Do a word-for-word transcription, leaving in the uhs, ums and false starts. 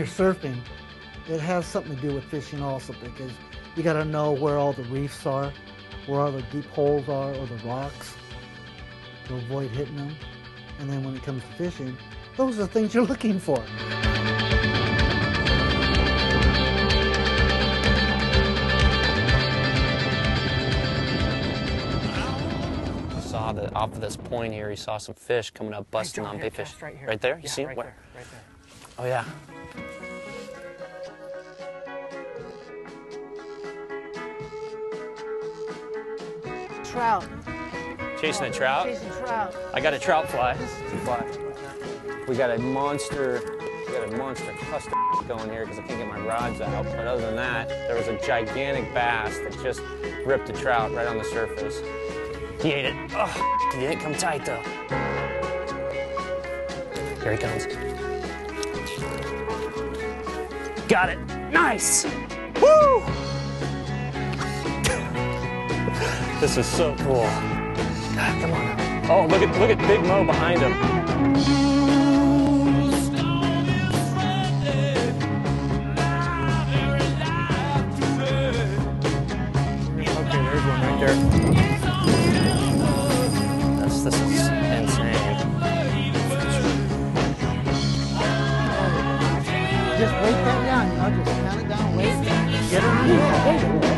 you're surfing, it has something to do with fishing also, because you got to know where all the reefs are, where all the deep holes are, or the rocks, to avoid hitting them. And then when it comes to fishing, those are the things you're looking for. Saw that off of this point here, he saw some fish coming up, busting on big fish. Right here. Right there? You yeah, see right it? Where? There, right there. Oh, yeah. Trout. Chasing a trout? Chasing trout. I got a trout fly. fly. We got a monster, we got a monster custom going here because I can't get my rods out. But other than that, there was a gigantic bass that just ripped a trout right on the surface. He ate it. Oh, he didn't come tight though. Here he comes. Got it. Nice. Woo! This is so cool. God, come on now. Oh, look at look at Big Mo behind him. Okay, there's one right there. This this is insane. Just wait that down, you know, just count it down, wait, get it underneath.